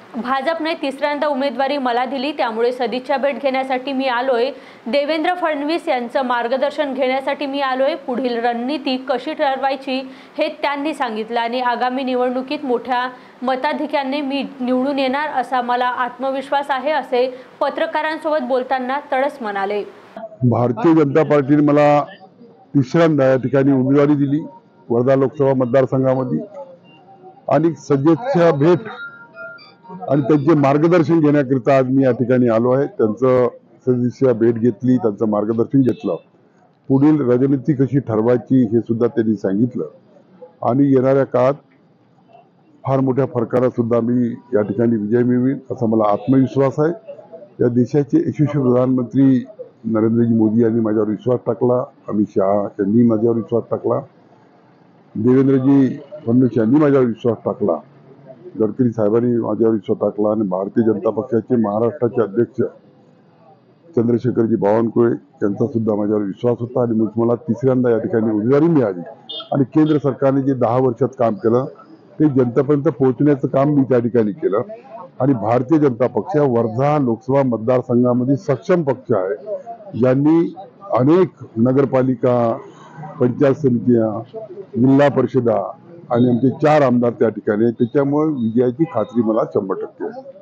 भाजपने तिसऱ्यांदा उमेदवारी मला दिली, त्यामुळे सदिच्छा भेट घेण्यासाठी मी आलोय। देवेंद्र फडणवीस यांचं मार्गदर्शन घेण्यासाठी मी आलोय। पुढील रणनीती कशी ठरवायची हे त्यांनी सांगितलं आणि आगामी निवडणुकीत मोठ्या मताधिक्याने मी निवडून येणार असा मला आत्मविश्वास आहे, असे पत्रकारांसोबत बोलताना तडस म्हणाले। भारतीय जनता पार्टीने मला तिसऱ्यांदा या ठिकाणी उमेदवारी दिली वर्धा लोकसभा मतदारसंघामध्ये आणि सदिच्छा भेट आणि त्यांचे मार्गदर्शन घेण्याकरिता आज मी या ठिकाणी आलो आहे। त्यांचं सदिच्छा भेट घेतली, त्यांचं मार्गदर्शन घेतलं, पुढील रणनीती कशी ठरवायची हे सुद्धा त्यांनी सांगितलं आणि येणाऱ्या काळात फार मोठ्या फरकाने सुद्धा मी या ठिकाणी विजय मिळवीन असा मला आत्मविश्वास आहे। या देशाचे यशस्वी प्रधानमंत्री नरेंद्रजी मोदी यांनी माझ्यावर विश्वास टाकला, अमित शहा यांनी माझ्यावर विश्वास टाकला, देवेंद्रजी फडणवीस यांनी माझ्यावर विश्वास टाकला, गडकरी साहेबांनी माझ्यावर विश्वास टाकला आणि भारतीय जनता पक्षाचे महाराष्ट्राचे अध्यक्ष चंद्रशेखरजी बावनकुळे यांचा सुद्धा माझ्यावर विश्वास होता आणि मला तिसऱ्यांदा या ठिकाणी उमेदवारी मिळाली आणि केंद्र सरकारने जे 10 वर्षात काम केलं ते जनतेपर्यंत पोहोचण्याचं काम मी त्या ठिकाणी केलं आणि भारतीय जनता पक्ष वर्धा लोकसभा मतदारसंघामध्ये सक्षम पक्ष आहे। ज्यांनी अनेक नगरपालिका, पंचायत समित्या, जिल्हा परिषदा आणि आमचे 4 आमदार त्या ठिकाणी, त्याच्यामुळे विजयाची खात्री मला 100% आहे।